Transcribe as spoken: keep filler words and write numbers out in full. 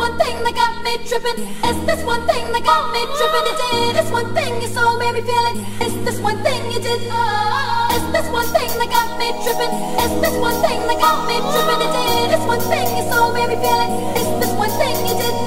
one thing that got me tripping. It's this one thing that got me tripping. You did this one thing, your soul made me feel it. It's this one thing you did. Oh, it's this one thing that got me tripping. It's this one thing that got me tripping. You did this one thing, your soul made me feel it. It's this one thing you did.